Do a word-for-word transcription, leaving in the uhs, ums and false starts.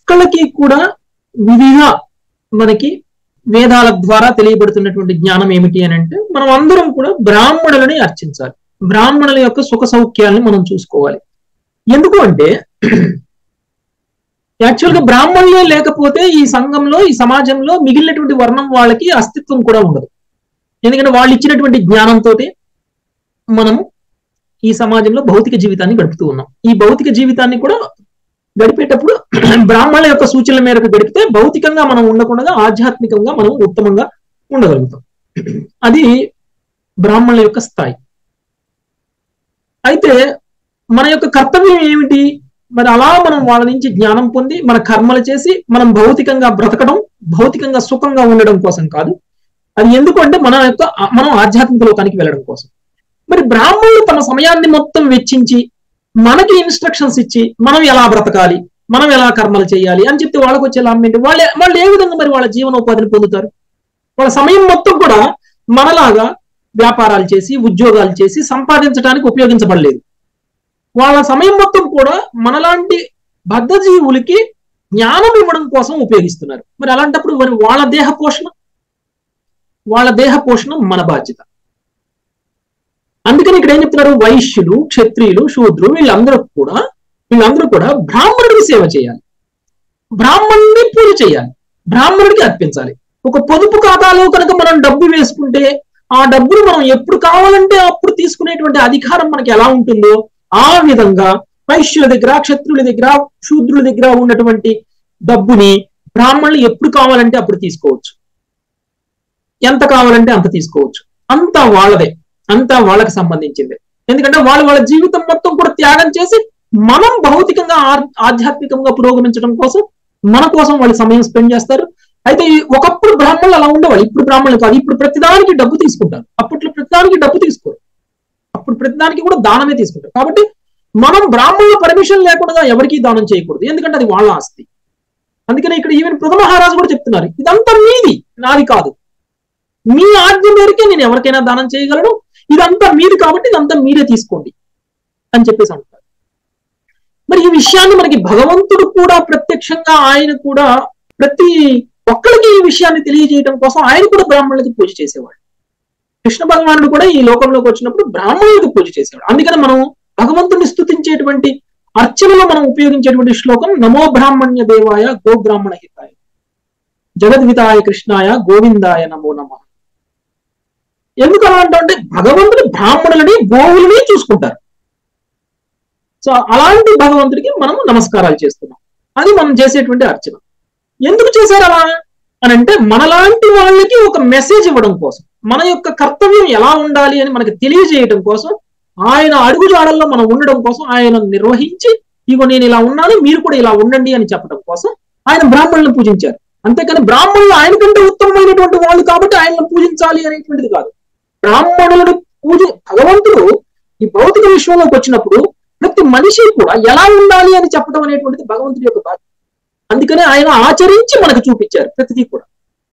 ఒక్కళ్ళకి కూడా విధిగా మనకి వేదాల ద్వారా తెలియబడుతున్నటువంటి జ్ఞానం ఏమిటి అని అంటే, మనం అందరం కూడా బ్రాహ్మణులని అర్చించాలి, బ్రాహ్మణుల యొక్క సుఖ సౌఖ్యాలను మనం చూసుకోవాలి. ఎందుకు అంటే యాక్చువల్ గా బ్రాహ్మణులే లేకపోతే ఈ సంఘంలో, ఈ సమాజంలో మిగిలినటువంటి వర్ణం వాళ్ళకి అస్తిత్వం కూడా ఉండదు. ఎందుకంటే వాళ్ళు ఇచ్చినటువంటి జ్ఞానంతో మనము ఈ సమాజంలో భౌతిక జీవితాన్ని గడుపుతూ ఉన్నాం. ఈ భౌతిక జీవితాన్ని కూడా గడిపేటప్పుడు బ్రాహ్మణుల యొక్క సూచనల మేరకు గడిపితే భౌతికంగా మనం ఉండకుండా ఆధ్యాత్మికంగా మనం ఉత్తమంగా ఉండగలుగుతాం. అది బ్రాహ్మణుల యొక్క స్థాయి. అయితే మన యొక్క కర్తవ్యం ఏమిటి మరి? అలా మనం వాళ్ళ నుంచి జ్ఞానం పొంది మన కర్మలు చేసి మనం భౌతికంగా బ్రతకడం, భౌతికంగా సుఖంగా ఉండడం కోసం కాదు. అది ఎందుకంటే మన యొక్క మనం ఆధ్యాత్మిక లోకానికి వెళ్ళడం కోసం. మరి బ్రాహ్మణులు తమ సమయాన్ని మొత్తం వెచ్చించి మనకి ఇన్స్ట్రక్షన్స్ ఇచ్చి మనం ఎలా బ్రతకాలి, మనం ఎలా కర్మలు చేయాలి అని చెప్తే వాళ్ళకి వచ్చే లాభం ఏంటి? వాళ్ళే వాళ్ళు ఏ విధంగా మరి వాళ్ళ జీవనోపాధిని పొందుతారు? వాళ్ళ సమయం మొత్తం కూడా మనలాగా వ్యాపారాలు చేసి ఉద్యోగాలు చేసి సంపాదించడానికి ఉపయోగించబడలేదు. వాళ్ళ సమయం మొత్తం కూడా మనలాంటి బద్ధజీవులకి జ్ఞానం ఇవ్వడం కోసం ఉపయోగిస్తున్నారు. మరి అలాంటప్పుడు మరి వాళ్ళ దేహ పోషణ వాళ్ళ దేహ పోషణ మన బాధ్యత. అందుకని ఇక్కడ ఏం చెప్తున్నారు? వైశ్యులు, క్షత్రియులు, శూద్రులు వీళ్ళందరూ కూడా వీళ్ళందరూ కూడా బ్రాహ్మణుడికి సేవ చేయాలి, బ్రాహ్మణుడిని పూజ చేయాలి, బ్రాహ్మణుడికి అర్పించాలి. ఒక పొదుపు ఖాతాలో కనుక మనం డబ్బు వేసుకుంటే ఆ డబ్బును మనం ఎప్పుడు కావాలంటే అప్పుడు తీసుకునేటువంటి అధికారం మనకి ఎలా ఉంటుందో ఆ విధంగా వైశ్యుల దగ్గర, క్షత్రుల దగ్గర, శూద్రుల దగ్గర ఉన్నటువంటి డబ్బుని బ్రాహ్మణులు ఎప్పుడు కావాలంటే అప్పుడు తీసుకోవచ్చు, ఎంత కావాలంటే అంత తీసుకోవచ్చు. అంతా వాళ్ళదే, అంతా వాళ్ళకి సంబంధించింది. ఎందుకంటే వాళ్ళు వాళ్ళ జీవితం మొత్తం కూడా త్యాగం చేసి మనం భౌతికంగా ఆధ్యాత్మికంగా పురోగమించడం కోసం మన కోసం వాళ్ళు సమయం స్పెండ్ చేస్తారు. అయితే ఒకప్పుడు బ్రాహ్మణులు అలా ఉండేవాళ్ళు, ఇప్పుడు బ్రాహ్మణులు కాదు. ఇప్పుడు ప్రతిదానికి డబ్బు తీసుకుంటారు, అప్పట్లో ప్రతిదానికి డబ్బు తీసుకోరు, అప్పుడు ప్రతిదానికి కూడా దానమే తీసుకుంటారు. కాబట్టి మనం బ్రాహ్మణుల పర్మిషన్ లేకుండా ఎవరికీ దానం చేయకూడదు, ఎందుకంటే అది వాళ్ళ ఆస్తి. అందుకని ఇక్కడ ఈవెన్ పృథ మహారాజు కూడా చెప్తున్నారు, ఇదంతా మీది, నాది కాదు, మీ ఆజ్ఞ మేరకే నేను ఎవరికైనా దానం చేయగలను, ఇదంతా మీది కాబట్టి ఇదంతా మీరే తీసుకోండి అని చెప్పేసి అంటారు. మరి ఈ విషయాన్ని మనకి భగవంతుడు కూడా ప్రత్యక్షంగా ఆయన కూడా ప్రతి ఒక్కరికి ఈ విషయాన్ని తెలియజేయడం కోసం ఆయన కూడా బ్రాహ్మణులకి పూజ చేసేవాడు. కృష్ణ భగవానుడు కూడా ఈ లోకంలోకి వచ్చినప్పుడు బ్రాహ్మణులకు పూజ చేసేవాడు. అందుకని మనం భగవంతుడిని స్తుతించేటువంటి అర్చనలో మనం ఉపయోగించేటువంటి శ్లోకం నమో బ్రాహ్మణ్య దేవాయ గో బ్రాహ్మణ హితాయ జగద్వితాయ కృష్ణాయ గోవిందాయ నమో నమః. ఎందుకు అలా అంటే భగవంతుడు బ్రాహ్మణులని గోవులని చూసుకుంటారు. సో అలాంటి భగవంతుడికి మనం నమస్కారాలు చేస్తున్నాం, అది మనం చేసేటువంటి అర్చన. ఎందుకు చేశారు అలా అని అంటే మనలాంటి వాళ్ళకి ఒక మెసేజ్ ఇవ్వడం కోసం, మన యొక్క కర్తవ్యం ఎలా ఉండాలి అని మనకి తెలియజేయడం కోసం, ఆయన అడుగుజాడల్లో మనం ఉండడం కోసం ఆయన నిర్వహించి ఇగో నేను ఇలా ఉన్నాను మీరు కూడా ఇలా ఉండండి అని చెప్పడం కోసం ఆయన బ్రాహ్మణులను పూజించారు. అంతేకాని బ్రాహ్మణులు ఆయన కంటే ఉత్తమమైనటువంటి వాళ్ళు కాబట్టి ఆయనను పూజించాలి అనేటువంటిది కాదు. బ్రాహ్మణులను పూజ భగవంతుడు ఈ భౌతిక విశ్వంలోకి వచ్చినప్పుడు ప్రతి మనిషి కూడా ఎలా ఉండాలి అని చెప్పడం అనేటువంటిది భగవంతుడి యొక్క బాధ్యత. అందుకనే ఆయన ఆచరించి మనకు చూపించారు ప్రతిదీ కూడా.